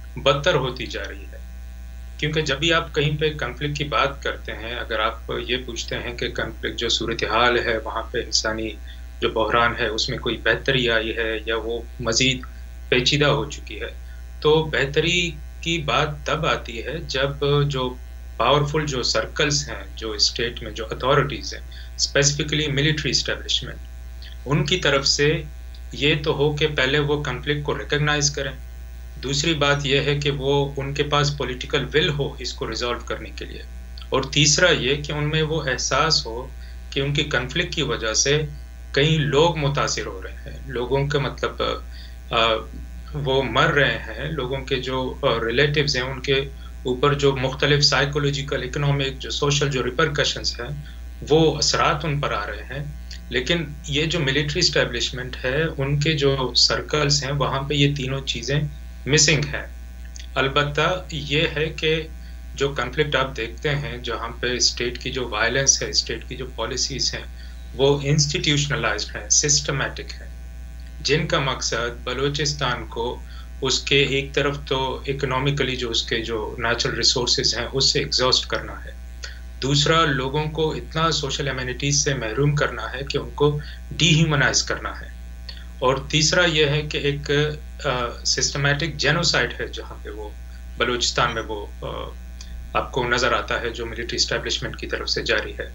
بدتر ہوتی جا رہی ہے. کیونکہ جب بھی آپ کہیں پہ کنفلکٹ کی بات کرتے ہیں، اگر آپ یہ پوچھتے ہیں کہ کنفلکٹ جو صورتحال ہے وہاں پہ انسانی جو بحران ہے اس میں کوئی بہتری آئی ہے یا وہ مزید پیچیدہ ہو چکی ہے، تو بہتری کی بات تب آتی ہے جب جو پاورفل جو سرکلز ہیں جو اسٹیٹ میں جو اتھارٹیز ہیں، اسپیسیفکلی ملٹری اسٹیبلشمنٹ، ان کی طرف سے یہ تو ہو کہ پہلے وہ کنفلکٹ کو ریکگنائز کریں. دوسری بات یہ ہے کہ وہ ان کے پاس پولیٹیکل ول ہو اس کو ریزالو کرنے کے لیے. اور تیسرا یہ کہ ان میں وہ احساس ہو کہ ان کی کنفلکٹ کی وجہ سے کئی لوگ متاثر ہو رہے ہیں، لوگوں کا مطلب آ, وہ مر رہے ہیں، لوگوں کے جو ریلیٹیوز ہیں ان کے اوپر جو مختلف سائیکولوجیکل، اکنامک، جو سوشل جو ریپرکشنز ہیں وہ اثرات ان پر آ رہے ہیں. لیکن یہ جو ملٹری اسٹیبلشمنٹ ہے ان کے جو سرکلز ہیں وہاں پہ یہ تینوں چیزیں مسنگ ہیں. البتہ یہ ہے کہ جو کنفلکٹ آپ دیکھتے ہیں جہاں پہ اسٹیٹ کی جو وائلنس ہے، اسٹیٹ کی جو پالیسیز ہیں وہ انسٹیٹیوشنلائزڈ ہیں، سسٹمیٹک ہیں، جن کا مقصد بلوچستان کو اس کے ایک طرف تو اکنامکلی جو اس کے جو نیچرل ریسورسز ہیں اس سے ایگزاسٹ کرنا ہے، دوسرا لوگوں کو اتنا سوشل ایمینٹیز سے محروم کرنا ہے کہ ان کو ڈی ہیومنائز کرنا ہے، اور تیسرا یہ ہے کہ ایک سسٹمیٹک جینوسائڈ ہے جہاں پہ وہ بلوچستان میں وہ آ, آپ کو نظر آتا ہے جو ملٹری اسٹیبلشمنٹ کی طرف سے جاری ہے.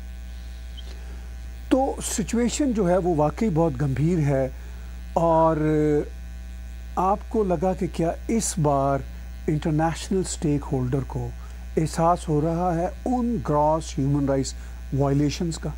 تو سچویشن جو ہے وہ واقعی بہت گمبھیر ہے، اور آپ کو لگا کہ کیا اس بار انٹرنیشنل سٹیک ہولڈر کو احساس ہو رہا ہے ان گراس ہیومن رائٹس وائلیشنز کا؟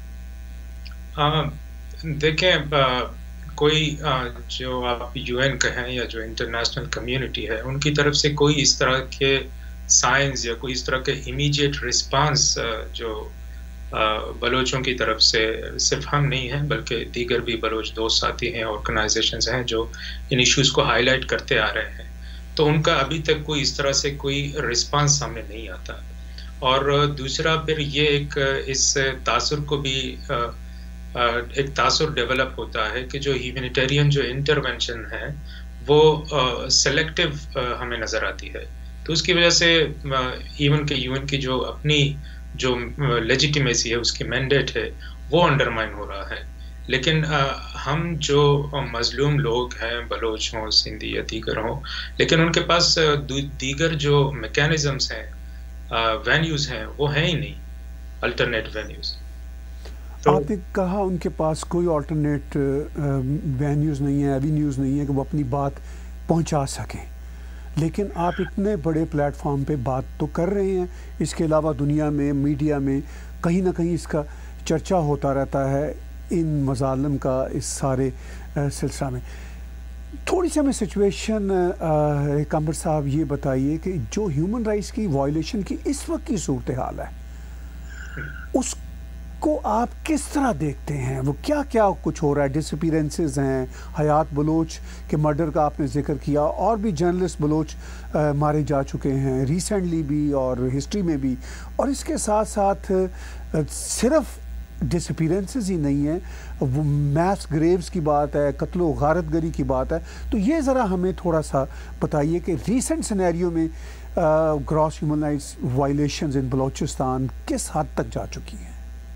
ہاں دیکھیں، کوئی جو آپ یو این کہیں یا جو انٹرنیشنل کمیونٹی ہے ان کی طرف سے کوئی اس طرح کے سائنس یا کوئی اس طرح کے امیجیٹ رسپانس جو بلوچوں کی طرف سے صرف ہم نہیں ہیں بلکہ دیگر بھی بلوچ دوست ساتھی ہیں، آرگنائزیشنز ہیں جو ان ایشوز کو ہائی لائٹ کرتے آ رہے ہیں، تو ان کا ابھی تک کوئی اس طرح سے کوئی رسپانس سامنے نہیں آتا. اور دوسرا پھر یہ ایک اس تاثر کو بھی ایک تاثر ڈیولپ ہوتا ہے کہ جو ہیومینیٹیرین جو انٹرونشن ہے وہ سلیکٹیو ہمیں نظر آتی ہے، تو اس کی وجہ سے ایون کہ یو این کی جو اپنی جو لیجیٹیمیسی ہے، اس کی مینڈیٹ ہے، وہ انڈرمائن ہو رہا ہے. لیکن ہم جو مظلوم لوگ ہیں، بلوچ ہوں، سندھی یا دیگر ہوں، لیکن ان کے پاس دیگر جو میکینزمز ہیں، وینیوز ہیں، وہ ہیں ہی نہیں، الٹرنیٹ وینیوز. آپ نے کہا ان کے پاس کوئی آلٹرنیٹ وینیوز نہیں ہیں، ایوینیوز نہیں ہیں کہ وہ اپنی بات پہنچا سکیں، لیکن آپ اتنے بڑے پلیٹ فارم پہ بات تو کر رہے ہیں. اس کے علاوہ دنیا میں میڈیا میں کہیں نہ کہیں اس کا چرچا ہوتا رہتا ہے، ان مظالم کا اس سارے سلسلہ میں. تھوڑی سی ہمیں سچویشن کامر صاحب یہ بتائیے کہ جو ہیومن رائٹس کی وائلیشن کی اس وقت کی صورتحال ہے اس کو آپ کس طرح دیکھتے ہیں؟ وہ کیا کیا کچھ ہو رہا ہے؟ ڈس اپیرنسز ہیں، حیات بلوچ کے مرڈر کا آپ نے ذکر کیا، اور بھی جرنلسٹ بلوچ مارے جا چکے ہیں ریسنٹلی بھی اور ہسٹری میں بھی، اور اس کے ساتھ ساتھ صرف ڈس اپیرنسز ہی نہیں ہیں، وہ میس گریوز کی بات ہے، قتل و غارت گری کی بات ہے. تو یہ ذرا ہمیں تھوڑا سا بتائیے کہ ریسنٹ سینیریو میں gross human rights violations in Balochistan کس حد تک جا چکی ہیں؟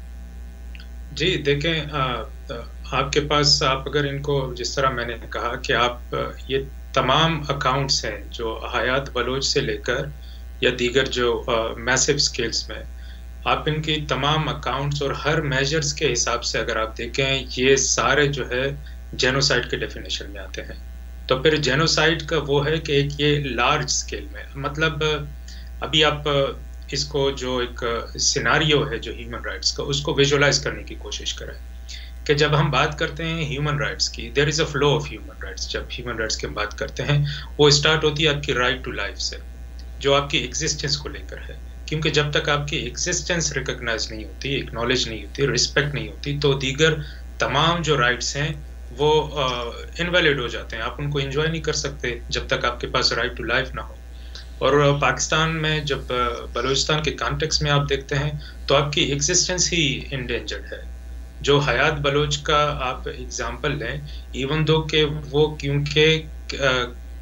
جی دیکھیں، آپ کے پاس آپ اگر ان کو جس طرح میں نے کہا کہ آپ یہ تمام اکاؤنٹس ہیں جو حیات بلوچ سے لے کر یا دیگر جو میسو سکیلز میں، آپ ان کی تمام اکاؤنٹس اور ہر میجرز کے حساب سے اگر آپ دیکھیں یہ سارے جو ہے جینوسائڈ کے ڈیفینیشن میں آتے ہیں. تو پھر جینوسائڈ کا وہ ہے کہ ایک یہ لارج سکیل میں، مطلب ابھی آپ اس کو جو ایک سیناریو ہے جو ہیومن رائٹس کا اس کو ویژولائز کرنے کی کوشش کریں کہ جب ہم بات کرتے ہیں ہیومن رائٹس کی، there is a flow of human rights. جب ہیومن رائٹس کی ہم بات کرتے ہیں وہ اسٹارٹ ہوتی ہے آپ کی رائٹ ٹو لائف سے، جو آپ کی ایگزسٹنس کو لے کر ہے، کیونکہ جب تک آپ کی ایگزسٹنس ریکگنائز نہیں ہوتی، اکنالج نہیں ہوتی، رسپیکٹ نہیں ہوتی، تو دیگر تمام جو رائٹس ہیں وہ انویلڈ ہو جاتے ہیں. آپ ان کو انجوائے نہیں کر سکتے جب تک آپ کے پاس رائٹ ٹو لائف نہ ہو. اور پاکستان میں جب بلوچستان کے کانٹیکس میں آپ دیکھتے ہیں تو آپ کی ایگزسٹنس ہی انڈینجرڈ ہے. جو حیات بلوچ کا آپ ایگزامپل لیں، ایون دو کہ وہ کیونکہ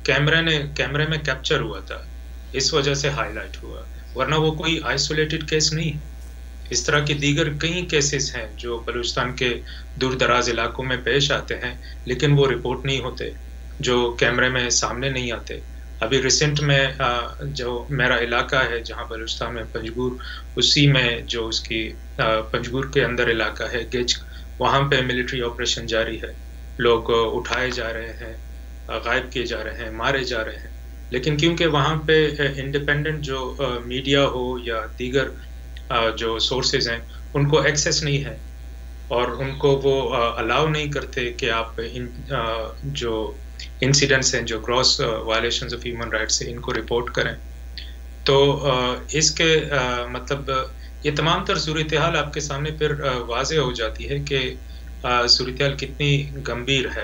कैमरे ने कैमरे में कैप्चर हुआ था, इस वजह से हाईलाइट हुआ, वरना वो कोई आइसोलेटेड केस नहीं है। इस तरह के दीगर कई केसेस हैं जो बलूचिस्तान के दूर दराज इलाकों में पेश आते हैं, लेकिन वो रिपोर्ट नहीं होते, जो कैमरे में सामने नहीं आते। अभी रिसेंट में जो मेरा इलाका है जहाँ बलूचिस्तान में पंजगुर, उसी में जो उसकी पंजगुर के अंदर इलाका है गेज, वहाँ पे मिलिट्री ऑपरेशन जारी है, लोग उठाए जा रहे हैं, गायब किए जा रहे हैं, मारे जा रहे हैं, लेकिन क्योंकि वहाँ पे इंडिपेंडेंट जो मीडिया हो या दीगर जो सोर्सेज हैं उनको एक्सेस नहीं है और उनको वो अलाउ नहीं करते कि आप इन जो इंसिडेंट्स हैं, जो gross violations of human rights हैं, इनको रिपोर्ट करें। तो इसके मतलब ये तमाम तर सूरत हाल आपके सामने फिर वाज़े हो जाती है कि सूरत हाल कितनी गंभीर है।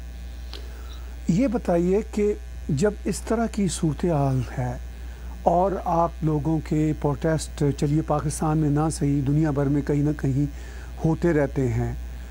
ये बताइए कि जब इस तरह की सूरत हाल है और आप लोगों के प्रोटेस्ट, चलिए पाकिस्तान में ना सही दुनिया भर में कहीं ना कहीं होते रहते हैं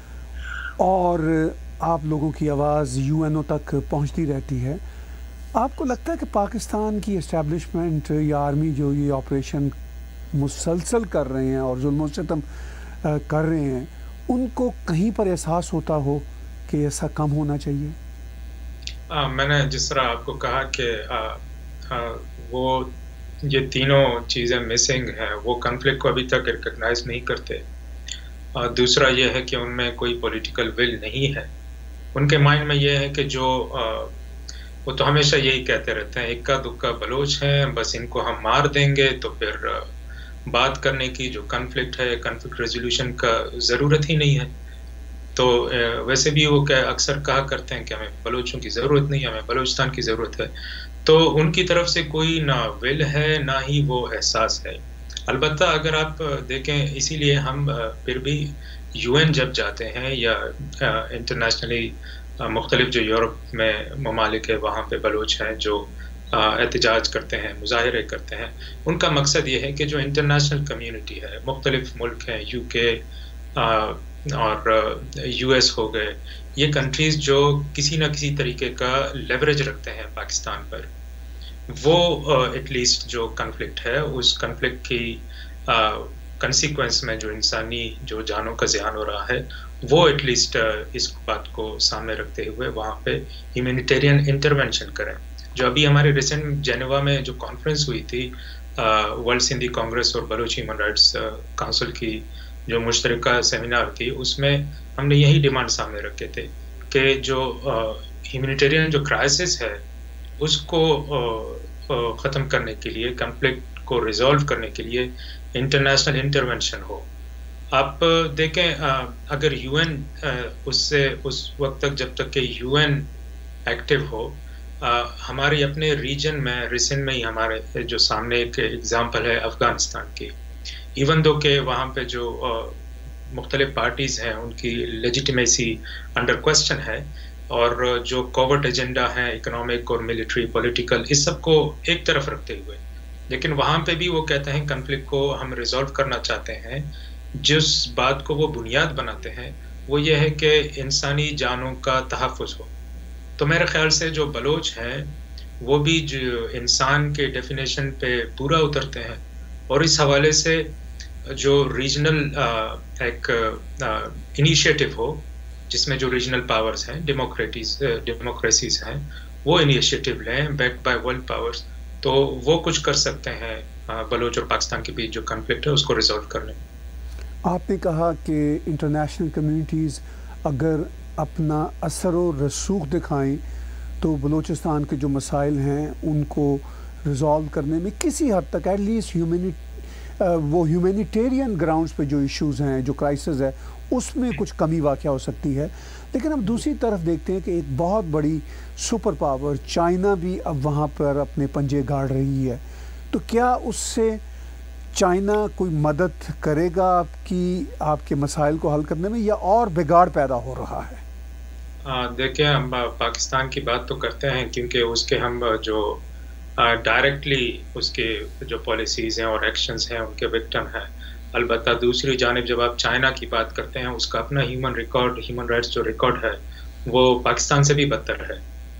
और आप लोगों की आवाज़ यूएनओ तक पहुंचती रहती है, आपको लगता है कि पाकिस्तान की एस्टैब्लिशमेंट या आर्मी जो ये ऑपरेशन मुसलसल कर रहे हैं और जुल्म सितम कर रहे हैं, उनको कहीं पर एहसास होता हो कि ऐसा कम होना चाहिए? आ, मैंने जिस तरह आपको कहा कि आ, आ, वो ये तीनों चीज़ें मिसिंग हैं, वो कॉन्फ्लिक्ट को अभी तक रिकग्नाइज नहीं करते। आ, दूसरा ये है कि उनमें कोई पॉलिटिकल विल नहीं है, उनके माइंड में ये है कि जो आ, वो तो हमेशा यही कहते रहते हैं इक्का दुक्का बलोच हैं, बस इनको हम मार देंगे तो फिर आ, बात करने की जो कॉन्फ्लिक्ट है, कॉन्फ्लिक्ट रेजोल्यूशन का ज़रूरत ही नहीं है। तो वैसे भी वो क्या अक्सर कहा करते हैं कि हमें बलोचों की ज़रूरत नहीं, हमें बलूचिस्तान की ज़रूरत है। तो उनकी तरफ से कोई ना विल है ना ही वो एहसास है। अलबत्ता अगर आप देखें, इसीलिए हम फिर भी यूएन जब जाते हैं या इंटरनेशनली मुख्तलिफ जो यूरोप में ममालिक है वहाँ पे बलोच हैं जो एहतजाज करते हैं, मुजाहरे करते हैं, उनका मकसद ये है कि जो इंटरनेशनल कम्युनिटी है, मुख्तलिफ मुल्क हैं, यूके और यूएस हो गए, ये कंट्रीज़ जो किसी ना किसी तरीके का लेवरेज रखते हैं पाकिस्तान पर, वो एटलीस्ट जो कन्फ्लिक्ट है उस कन्फ्लिक्ट की कंसिक्वेंस में जो इंसानी जो जानों का ज़ियान हो रहा है, वो एटलीस्ट इस बात को सामने रखते हुए वहाँ पे ह्यूमैनिटेरियन इंटरवेंशन करें। जो अभी हमारे रिसेंट जेनेवा में जो कॉन्फ्रेंस हुई थी वर्ल्ड सिंधी कांग्रेस और बलूच ह्यूमन राइट्स काउंसिल की जो मुश्तरका सेमिनार थी, उसमें हमने यही डिमांड सामने रखे थे कि जो ह्यूमैनिटेरियन जो क्राइसिस है उसको ख़त्म करने के लिए, कॉन्फ्लिक्ट को रिजॉल्व करने के लिए इंटरनेशनल इंटरवेंशन हो। आप देखें, अगर यूएन उससे उस वक्त तक जब तक कि यूएन एक्टिव हो, हमारे अपने रीजन में रिसेंट में ही हमारे जो सामने एक एग्जांपल है अफ़गानिस्तान की, इवन दो के वहाँ पे जो मुख्तलिफ पार्टीज़ हैं उनकी लेजिटिमेसी अंडर क्वेश्चन है और जो कोवर्ट एजेंडा है इकोनॉमिक और मिलिट्री पॉलिटिकल, इस सब को एक तरफ रखते हुए, लेकिन वहाँ पे भी वो कहते हैं कॉन्फ्लिक्ट को हम रिजॉल्व करना चाहते हैं। जिस बात को वो बुनियाद बनाते हैं वो ये है कि इंसानी जानों का तहफ़्फ़ुज़ हो। तो मेरे ख्याल से जो बलोच हैं वो भी जो इंसान के डेफिनेशन पे पूरा उतरते हैं और इस हवाले से जो रीजनल एक इनिशिएटिव हो जिसमें जो रीजनल पावर्स हैं, डेमोक्रेटीज डेमोक्रेसीज हैं, वो इनिशिएटिव लें बैक्ड बाय वर्ल्ड पावर्स, तो वो कुछ कर सकते हैं बलोच और पाकिस्तान के बीच जो कॉन्फ्लिक्ट है उसको रिजॉल्व करने। आपने कहा कि इंटरनेशनल कम्युनिटीज़ अगर अपना असर व रसूख दिखाएं तो बलूचिस्तान के जो मसाइल हैं उनको रिजॉल्व करने में किसी हद तक एटलीस्ट ह्यूमैनि वो ह्यूमैनिटेरियन ग्राउंड्स पे जो इश्यूज़ हैं, जो क्राइसिस है, उसमें कुछ कमी वाक़या हो सकती है। लेकिन हम दूसरी तरफ देखते हैं कि एक बहुत बड़ी सुपर पावर चाइना भी अब वहाँ पर अपने पंजे गाड़ रही है, तो क्या उससे चाइना कोई मदद करेगा आपकी आपके मसाइल को हल करने में या और बिगाड़ पैदा हो रहा है? देखिए, हम पाकिस्तान की बात तो करते हैं क्योंकि उसके हम जो डायरेक्टली uh, उसके जो पॉलिसीज़ हैं और एक्शंस हैं उनके विक्टिम हैं। अलबत्ता दूसरी जानिब जब आप चाइना की बात करते हैं, उसका अपना ह्यूमन रिकॉर्ड, ह्यूमन राइट्स जो रिकॉर्ड है वो पाकिस्तान से भी बदतर है।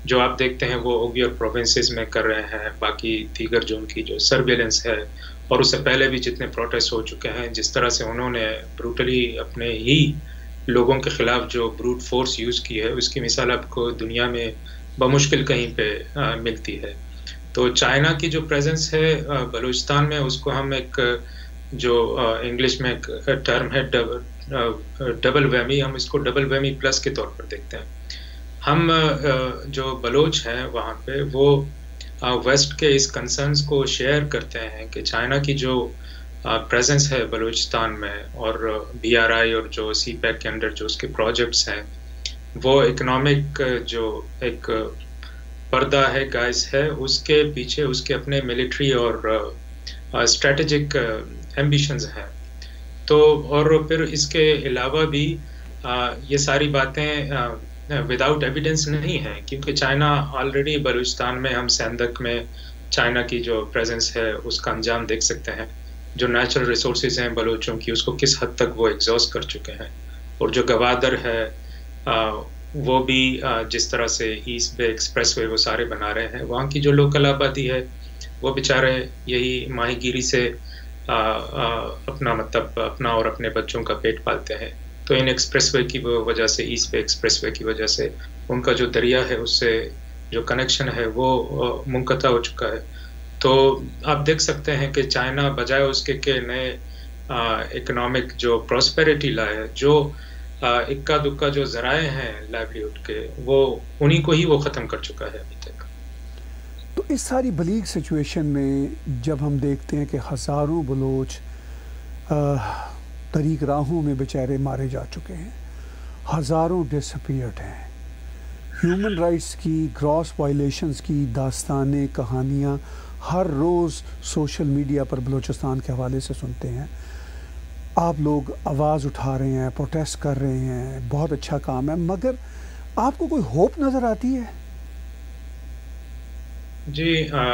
جو آپ دیکھتے ہیں وہ اوگیور پروونسز میں کر رہے ہیں، باقی دیگر جو ان کی جو سرویلنس ہے، اور اس سے پہلے بھی جتنے پروٹیسٹ ہو چکے ہیں، جس طرح سے انہوں نے بروٹلی اپنے ہی لوگوں کے خلاف جو بروٹ فورس یوز کی ہے، اس کی مثال آپ کو دنیا میں بمشکل کہیں پہ ملتی ہے. تو چائنا کی جو پریزنس ہے بلوچستان میں، اس کو ہم ایک جو انگلش میں ایک ٹرم ہے ڈبل ویمی، ہم اس کو ڈبل ویمی پلس کے طور پر دیکھتے ہیں. ہم جو بلوچ ہیں وہاں پہ وہ ویسٹ کے اس کنسرنز کو شیئر کرتے ہیں کہ چائنا کی جو پریزنس ہے بلوچستان میں، اور بی آر آئی اور جو سی پیک کے انڈر جو اس کے پروجیکٹس ہیں، وہ اکنامک جو ایک پردہ ہے، گائز ہے، اس کے پیچھے اس کے اپنے ملٹری اور اسٹریٹجک ایمبیشنز ہیں. تو اور پھر اس کے علاوہ بھی یہ ساری باتیں وداؤٹ ایویڈنس نہیں ہیں، کیونکہ چائنا آلریڈی بلوچستان میں، ہم سندھ میں چائنا کی جو پریزنس ہے اس کا انجام دیکھ سکتے ہیں. جو نیچرل ریسورسز ہیں بلوچوں کی، اس کو کس حد تک وہ ایگزاسٹ کر چکے ہیں. اور جو گوادر ہے وہ بھی جس طرح سے ایسٹ بے ایکسپریس وے وہ سارے بنا رہے ہیں، وہاں کی جو لوکل آبادی ہے وہ بیچارے یہی ماہی گیری سے اپنا مطلب اپنا اور اپنے بچوں کا پیٹ پالتے ہیں. تو ان ایکسپریس وے کی وجہ سے، ایسٹ بے ایکسپریس وے کی وجہ سے ان کا جو دریا ہے اس سے جو کنیکشن ہے وہ منقطع ہو چکا ہے. تو آپ دیکھ سکتے ہیں کہ چائنا بجائے اس کے کہ نئے اکنامک جو پراسپیرٹی لائے، جو اکا دکا جو ذرائع ہیں لائیولیہڈ کے، وہ انہی کو ہی وہ ختم کر چکا ہے ابھی تک. تو اس ساری بلیغ سچویشن میں جب ہم دیکھتے ہیں کہ ہزاروں بلوچ طریق راہوں میں بیچارے مارے جا چکے ہیں، ہزاروں ڈس اپیئرڈ ہیں، ہیومن رائٹس کی گراس وائلیشنز کی داستانیں، کہانیاں ہر روز سوشل میڈیا پر بلوچستان کے حوالے سے سنتے ہیں. آپ لوگ آواز اٹھا رہے ہیں، پروٹیسٹ کر رہے ہیں، بہت اچھا کام ہے، مگر آپ کو کوئی ہوپ نظر آتی ہے؟ جی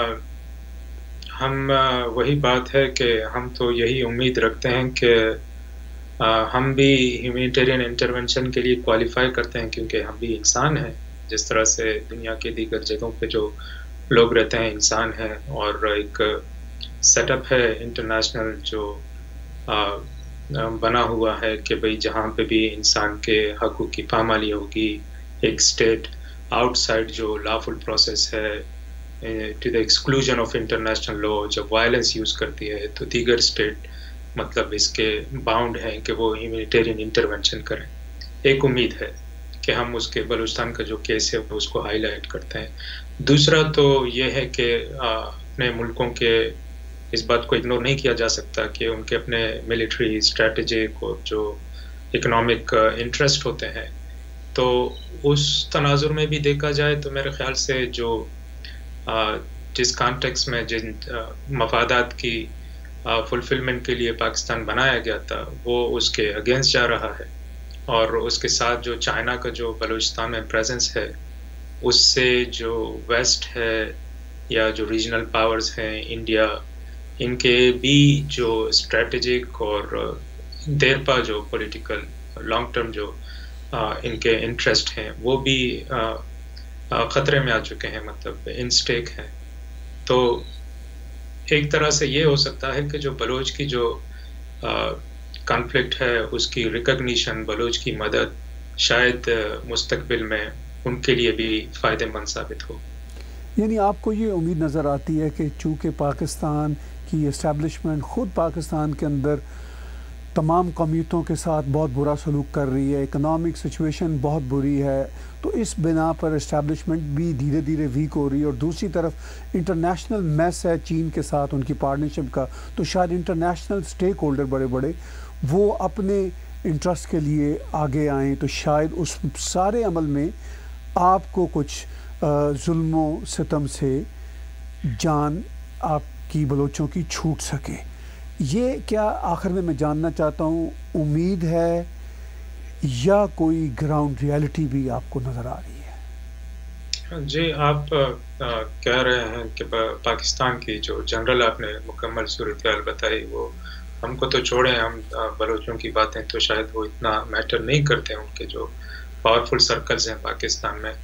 ہم وہی بات ہے کہ ہم تو یہی امید رکھتے ہیں کہ ہم بھی ہیومینیٹیرین انٹرونشن کے لیے کوالیفائی کرتے ہیں، کیونکہ ہم بھی انسان ہیں، جس طرح سے دنیا کے دیگر جگہوں پہ جو لوگ رہتے ہیں انسان ہیں. اور ایک سیٹ اپ ہے انٹرنیشنل جو بنا ہوا ہے کہ بھئی جہاں پہ بھی انسان کے حقوق کی پامالی ہوگی، ایک اسٹیٹ آؤٹ سائڈ جو لافل پروسیس ہے to the exclusion of international law جب وائلنس یوز کرتی ہے، تو دیگر اسٹیٹ مطلب اس کے باؤنڈ ہیں کہ وہ ہیومینیٹیرین انٹرونشن کریں. ایک امید ہے کہ ہم اس کے بلوچستان کا جو کیس ہے اس کو ہائی لائٹ کرتے ہیں. دوسرا تو یہ ہے کہ اپنے ملکوں کے اس بات کو اگنور نہیں کیا جا سکتا کہ ان کے اپنے ملٹری اسٹریٹجک اور جو اکنامک انٹرسٹ ہوتے ہیں. تو اس تناظر میں بھی دیکھا جائے تو میرے خیال سے جو جس کانٹیکس میں جن مفادات کی فلفلمنٹ کے لیے پاکستان بنایا گیا تھا وہ اس کے اگینسٹ جا رہا ہے. اور اس کے ساتھ جو چائنا کا جو بلوچستان میں پریزنس ہے، اس سے جو ویسٹ ہے یا جو ریجنل پاورز ہیں انڈیا، ان کے بھی جو اسٹریٹجک اور دیرپا جو پولیٹیکل لانگ ٹرم جو ان کے انٹرسٹ ہیں وہ بھی خطرے میں آ چکے ہیں، مطلب ان سٹیک ہیں. تو ایک طرح سے یہ ہو سکتا ہے کہ جو بلوچ کی جو کانفلکٹ ہے اس کی ریکگنیشن، بلوچ کی مدد شاید مستقبل میں ان کے لیے بھی فائدہ مند ثابت ہو. یعنی آپ کو یہ امید نظر آتی ہے کہ چونکہ پاکستان کی اسٹیبلشمنٹ خود پاکستان کے اندر تمام قومیتوں کے ساتھ بہت برا سلوک کر رہی ہے، اکنامک سچویشن بہت بری ہے، تو اس بنا پر اسٹیبلشمنٹ بھی دھیرے دھیرے ویک ہو رہی ہے، اور دوسری طرف انٹرنیشنل میس ہے چین کے ساتھ ان کی پارٹنرشپ کا، تو شاید انٹرنیشنل سٹیک ہولڈر بڑے بڑے وہ اپنے انٹرسٹ کے لیے آگے آئیں، تو شاید اس سارے عمل میں آپ کو کچھ ظلم و ستم سے جان آپ کی بلوچوں کی چھوٹ سکے. یہ کیا آخر میں میں جاننا چاہتا ہوں امید ہے یا کوئی گراؤنڈ ریالٹی بھی آپ کو نظر آ رہی ہے؟ جی آپ کہہ رہے ہیں کہ پاکستان کی جو جنرل آپ نے مکمل صورتحال بتائی وہ ہم کو تو چھوڑیں، ہم بلوچوں کی باتیں تو شاید وہ اتنا میٹر نہیں کرتے ہیں، ان کے جو پاورفل سرکلز ہیں پاکستان میں.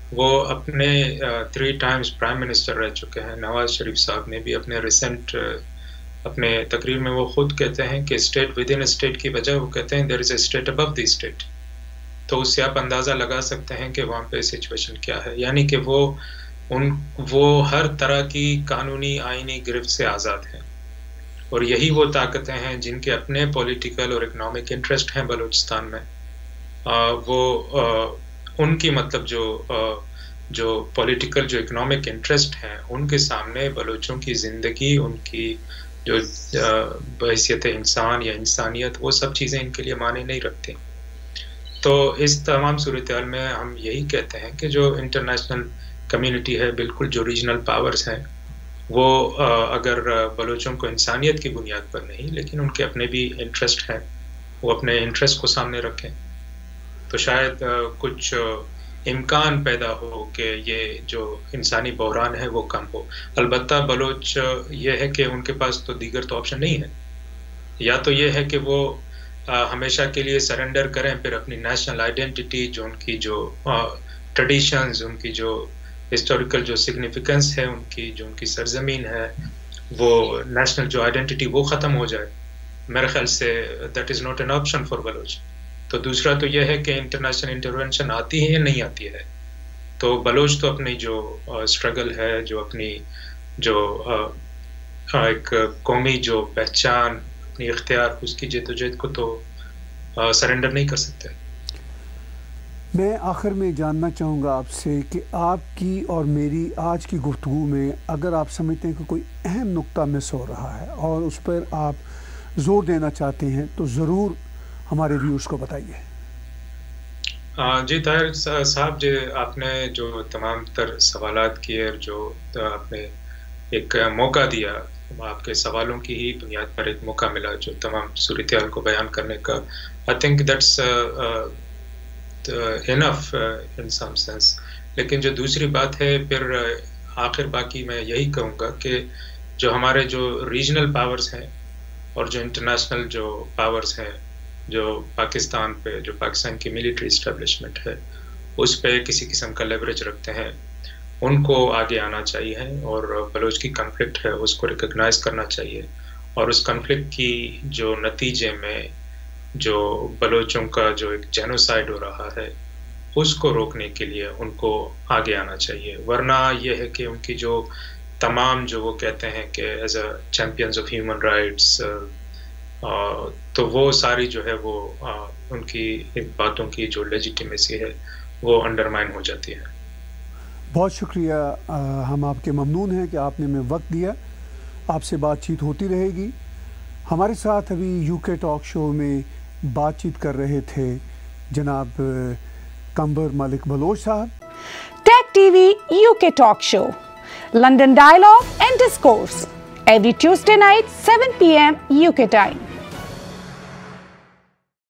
وہ اپنے تھری ٹائمز پرائم منسٹر رہ چکے ہیں. نواز شریف صاحب نے بھی اپنے ریسنٹ اپنے تقریر میں وہ خود کہتے ہیں کہ اسٹیٹ ود ان اسٹیٹ کی بجائے وہ کہتے ہیں دیر is a state Abu the state. تو اس سے آپ اندازہ لگا سکتے ہیں کہ وہاں پہ سچویشن کیا ہے. یعنی کہ وہ ان وہ ہر طرح کی قانونی آئینی گرفت سے آزاد ہیں، اور یہی وہ طاقتیں ہیں جن کے اپنے پولیٹیکل اور اکنامک انٹرسٹ ہیں بلوچستان میں. آ, وہ آ, ان کی مطلب جو آ, جو پولیٹیکل جو اکنامک انٹرسٹ ہیں ان کے سامنے بلوچوں کی زندگی، ان کی جو بحیثیت انسان یا انسانیت، وہ سب چیزیں ان کے لیے معنی نہیں رکھتی. تو اس تمام صورتحال میں ہم یہی کہتے ہیں کہ جو انٹرنیشنل کمیونٹی ہے، بالکل جو ریجنل پاورز ہیں، وہ اگر بلوچوں کو انسانیت کی بنیاد پر نہیں لیکن ان کے اپنے بھی انٹرسٹ ہیں، وہ اپنے انٹرسٹ کو سامنے رکھیں، تو شاید کچھ امکان پیدا ہو کہ یہ جو انسانی بحران ہے وہ کم ہو. البتہ بلوچ یہ ہے کہ ان کے پاس تو دیگر تو آپشن نہیں ہے. یا تو یہ ہے کہ وہ ہمیشہ کے لیے سرنڈر کریں، پھر اپنی نیشنل آئیڈینٹی، جو ان کی جو ٹریڈیشنز، ان کی جو ہسٹوریکل جو سگنیفیکنس ہے، ان کی جو ان کی سرزمین ہے، وہ نیشنل جو آئیڈینٹی وہ ختم ہو جائے. میرے خیال سے that is not an option for Baloch. تو دوسرا تو یہ ہے کہ انٹرنیشنل انٹرونشن آتی ہے یا نہیں آتی ہے. تو بلوچ تو اپنی جو اسٹرگل ہے، جو اپنی جو ایک قومی جو پہچان، اپنی اختیار، اس کی جدوجہد کو تو سرنڈر نہیں کر سکتے. میں آخر میں جاننا چاہوں گا آپ سے کہ آپ کی اور میری آج کی گفتگو میں اگر آپ سمجھتے ہیں کہ کوئی اہم نقطہ مس ہو رہا ہے اور اس پر آپ زور دینا چاہتے ہیں تو ضرور ہمارے ویورز کو بتائیے. جی طاہر صاحب، جی آپ نے جو تمام تر سوالات کیے، جو آپ نے ایک موقع دیا، آپ کے سوالوں کی ہی بنیاد پر ایک موقع ملا جو تمام صورتحال کو بیان کرنے کا. I think that's enough in some sense. لیکن جو دوسری بات ہے، پھر آخر باقی میں یہی کہوں گا کہ جو ہمارے جو ریجنل پاورز ہیں اور جو انٹرنیشنل جو پاورز ہیں، جو پاکستان پہ، جو پاکستان کی ملٹری اسٹیبلشمنٹ ہے، اس پہ کسی قسم کا لیوریج رکھتے ہیں، ان کو آگے آنا چاہیے اور بلوچ کی کنفلکٹ ہے اس کو ریکگنائز کرنا چاہیے، اور اس کنفلکٹ کی جو نتیجے میں جو بلوچوں کا جو ایک جینوسائڈ ہو رہا ہے اس کو روکنے کے لیے ان کو آگے آنا چاہیے. ورنہ یہ ہے کہ ان کی جو تمام جو وہ کہتے ہیں کہ as a champions of human rights, تو وہ ساری جو ہے وہ ان کی باتوں کی جو لیجیٹیمیسی ہے وہ انڈرمائن ہو جاتی ہے. بہت شکریہ، ہم آپ کے ممنون ہیں کہ آپ نے ہمیں وقت دیا. آپ سے بات چیت ہوتی رہے گی. ہمارے ساتھ ابھی یو کے ٹاک شو میں بات چیت کر رہے تھے جناب قمبر ملک بلوچ صاحب. Take T V U K talk show, London dialogue and discourse, every Tuesday night seven p m U K time.